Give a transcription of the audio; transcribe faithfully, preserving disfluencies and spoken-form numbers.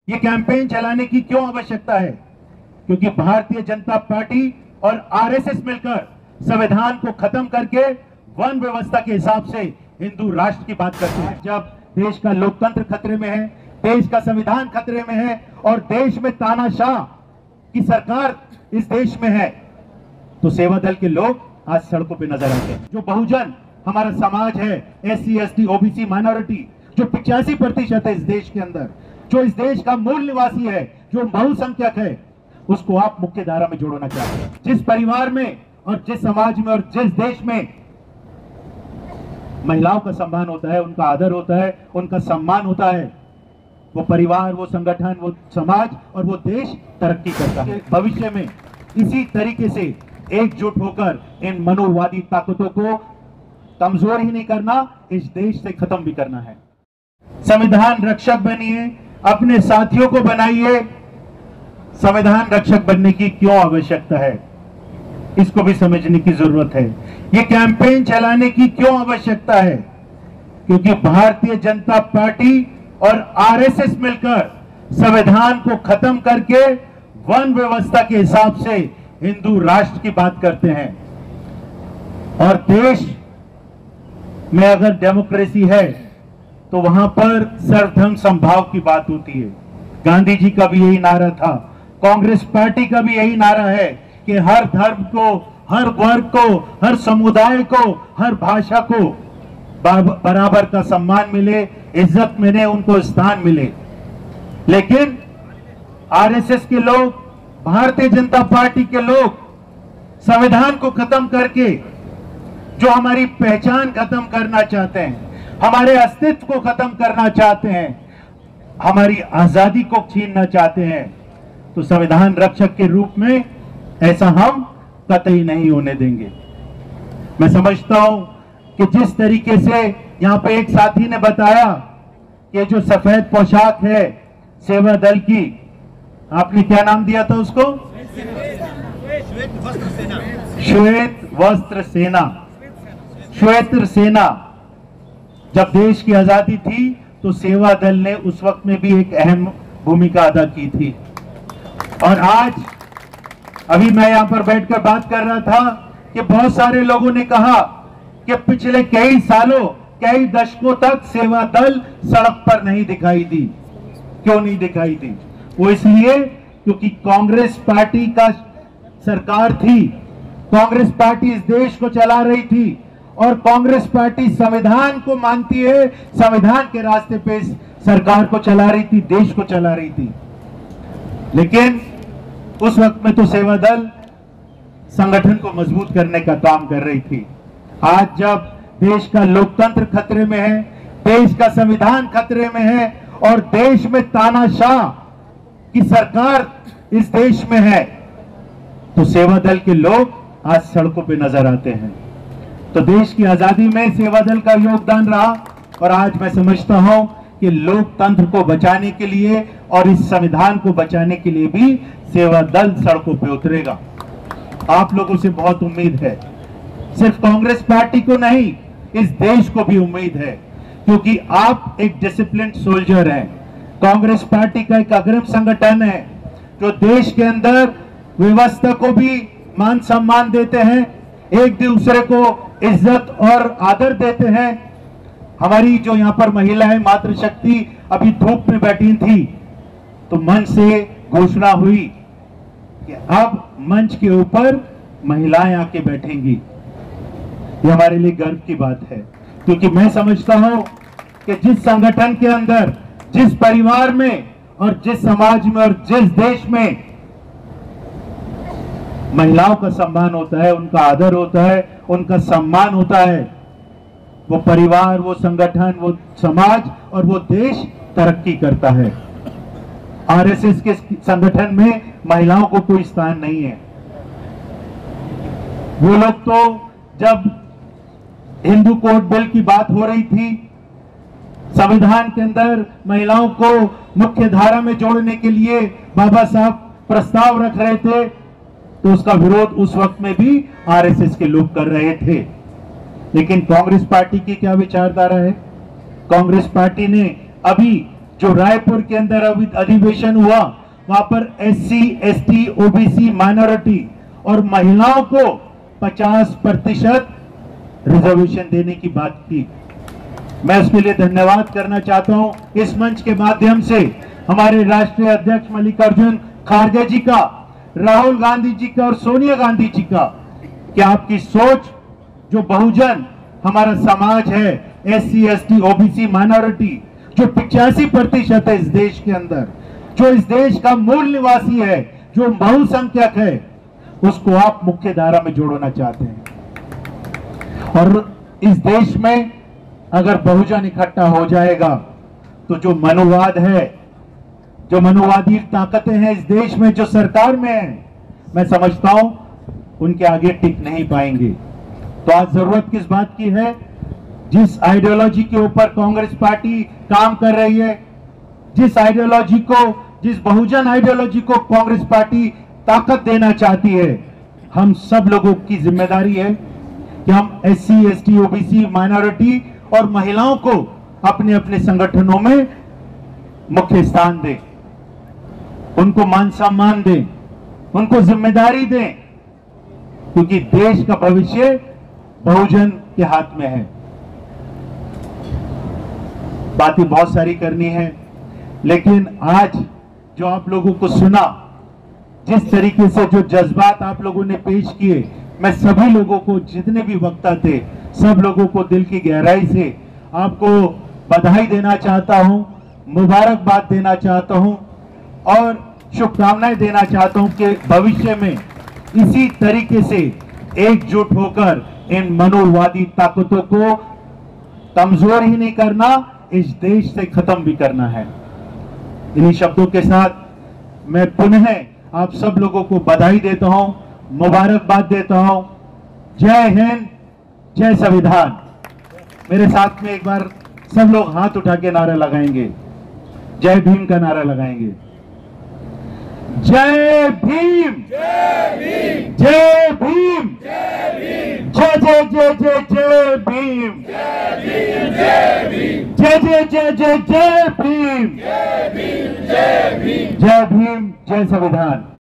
ये कैंपेन चलाने की क्यों आवश्यकता है? क्योंकि भारतीय जनता पार्टी और आरएसएस मिलकर संविधान को खत्म करके वन व्यवस्था के हिसाब से हिंदू राष्ट्र की बात करते हैं। जब देश का लोकतंत्र खतरे में है, देश का संविधान खतरे में है और देश में तानाशाह की सरकार इस देश में है, तो सेवा दल के लोग आज सड़कों पे नजर आते हैं। जो बहुजन हमारा समाज है, S C S T OBC minority, जो पिचासी प्रतिशत है इस देश के अंदर, जो इस देश का मूल निवासी है, जो बहुसंख्यक है, उसको आप मुख्य धारा में जोड़ना चाहते हैं। जिस परिवार में और जिस समाज में और जिस देश में महिलाओं का सम्मान होता है, उनका आदर होता है, उनका सम्मान होता है, वो परिवार, वो संगठन, वो समाज और वो देश तरक्की करता है। भविष्य में इसी तरीके से एकजुट होकर इन मनोवादी ताकतों को कमजोर ही नहीं करना, इस देश से खत्म भी करना है। संविधान रक्षक बनिए, अपने साथियों को बनाइए। संविधान रक्षक बनने की क्यों आवश्यकता है, इसको भी समझने की जरूरत है। ये कैंपेन चलाने की क्यों आवश्यकता है? क्योंकि भारतीय जनता पार्टी और आरएसएस मिलकर संविधान को खत्म करके वन व्यवस्था के हिसाब से हिंदू राष्ट्र की बात करते हैं। और देश में अगर डेमोक्रेसी है तो वहां पर सर्वधर्म समभाव की बात होती है। गांधी जी का भी यही नारा था, कांग्रेस पार्टी का भी यही नारा है कि हर धर्म को, हर वर्ग को, हर समुदाय को, हर भाषा को बराबर का सम्मान मिले, इज्जत मिले, उनको स्थान मिले। लेकिन आरएसएस के लोग, भारतीय जनता पार्टी के लोग संविधान को खत्म करके जो हमारी पहचान खत्म करना चाहते हैं, हमारे अस्तित्व को खत्म करना चाहते हैं, हमारी आजादी को छीनना चाहते हैं, तो संविधान रक्षक के रूप में ऐसा हम कतई नहीं होने देंगे। मैं समझता हूं कि जिस तरीके से यहां पे एक साथी ने बताया कि जो सफेद पोशाक है सेवा दल की, आपने क्या नाम दिया था उसको? श्वेत वस्त्र सेना। श्वेत वस्त्र सेना, श्वेत सेना। जब देश की आजादी थी तो सेवा दल ने उस वक्त में भी एक अहम भूमिका अदा की थी। और आज अभी मैं यहां पर बैठकर बात कर रहा था कि बहुत सारे लोगों ने कहा कि पिछले कई सालों, कई दशकों तक सेवा दल सड़क पर नहीं दिखाई दी। क्यों नहीं दिखाई दी? वो इसलिए क्योंकि कांग्रेस पार्टी का सरकार थी, कांग्रेस पार्टी इस देश को चला रही थी और कांग्रेस पार्टी संविधान को मानती है, संविधान के रास्ते पे सरकार को चला रही थी, देश को चला रही थी। लेकिन उस वक्त में तो सेवा दल संगठन को मजबूत करने का काम कर रही थी। आज जब देश का लोकतंत्र खतरे में है, देश का संविधान खतरे में है और देश में तानाशाह की सरकार इस देश में है, तो सेवा दल के लोग आज सड़कों पे नजर आते हैं। तो देश की आजादी में सेवा दल का योगदान रहा और आज मैं समझता हूं कि लोकतंत्र को बचाने के लिए और इस संविधान को बचाने के लिए भी सेवा दल सड़कों पे उतरेगा। आप लोगों से बहुत उम्मीद है, सिर्फ कांग्रेस पार्टी को नहीं, इस देश को भी उम्मीद है, क्योंकि आप एक डिसिप्लिन्ड सोल्जर हैं। कांग्रेस पार्टी का एक अग्रिम संगठन है जो देश के अंदर व्यवस्था को भी मान सम्मान देते हैं, एक दूसरे को इज्जत और आदर देते हैं। हमारी जो यहाँ पर महिलाएं मातृशक्ति अभी धूप में बैठी थी, तो मंच से घोषणा हुई कि अब मंच के ऊपर महिलाएं आके बैठेंगी। ये हमारे लिए गर्व की बात है, क्योंकि मैं समझता हूं कि जिस संगठन के अंदर, जिस परिवार में और जिस समाज में और जिस देश में महिलाओं का सम्मान होता है, उनका आदर होता है, उनका सम्मान होता है, वो परिवार, वो संगठन, वो समाज और वो देश तरक्की करता है। आरएसएस के संगठन में महिलाओं को कोई स्थान नहीं है। वो लोग तो जब हिंदू कोड बिल की बात हो रही थी, संविधान के अंदर महिलाओं को मुख्य धारा में जोड़ने के लिए बाबा साहब प्रस्ताव रख रहे थे, तो उसका विरोध उस वक्त में भी आरएसएस के लोग कर रहे थे। लेकिन कांग्रेस पार्टी की क्या विचारधारा है? कांग्रेस पार्टी ने अभी जो रायपुर के अंदर अभी अधिवेशन हुआ, वहां पर एससी, एसटी, ओबीसी, माइनॉरिटी और महिलाओं को पचास प्रतिशत रिजर्वेशन देने की बात की। मैं उसके लिए धन्यवाद करना चाहता हूं इस मंच के माध्यम से हमारे राष्ट्रीय अध्यक्ष मल्लिकार्जुन खड़गे जी का, राहुल गांधी जी का और सोनिया गांधी जी का, कि आपकी सोच जो बहुजन हमारा समाज है, एससी, एसटी, ओबीसी, माइनॉरिटी, जो पिचासी प्रतिशत है इस देश के अंदर, जो इस देश का मूल निवासी है, जो बहुसंख्यक है, उसको आप मुख्य धारा में जोड़ना चाहते हैं। और इस देश में अगर बहुजन इकट्ठा हो जाएगा तो जो मनुवाद है, जो मनुवादी ताकतें हैं इस देश में, जो सरकार में है, मैं समझता हूं उनके आगे टिक नहीं पाएंगे। तो आज जरूरत किस बात की है? जिस आइडियोलॉजी के ऊपर कांग्रेस पार्टी काम कर रही है, जिस आइडियोलॉजी को, जिस बहुजन आइडियोलॉजी को कांग्रेस पार्टी ताकत देना चाहती है, हम सब लोगों की जिम्मेदारी है कि हम एससी, एसटी, ओबीसी, माइनॉरिटी और महिलाओं को अपने अपने संगठनों में मुख्य स्थान दें, उनको मान सम्मान दें, उनको जिम्मेदारी दें, क्योंकि देश का भविष्य बहुजन के हाथ में है। बातें बहुत सारी करनी है, लेकिन आज जो आप लोगों को सुना, जिस तरीके से जो जज्बात आप लोगों ने पेश किए, मैं सभी लोगों को, जितने भी वक्ता थे, सब लोगों को दिल की गहराई से आपको बधाई देना चाहता हूं, मुबारकबाद देना चाहता हूं और शुभकामनाएं देना चाहता हूं कि भविष्य में इसी तरीके से एकजुट होकर इन मनोवादी ताकतों को कमजोर ही नहीं करना, इस देश से खत्म भी करना है। इन्हीं शब्दों के साथ मैं पुनः आप सब लोगों को बधाई देता हूं, मुबारकबाद देता हूं। जय हिंद, जय संविधान। मेरे साथ में एक बार सब लोग हाथ उठा के नारा लगाएंगे, जय भीम का नारा लगाएंगे। जय भीम, जय भीम, जय भीम, जय भीम, जय जय जय जय जय भीम, जय भीम, जय भीम, जय जय जय जय जय भीम, जय भीम, जय भीम, जय भीम, जय संविधान।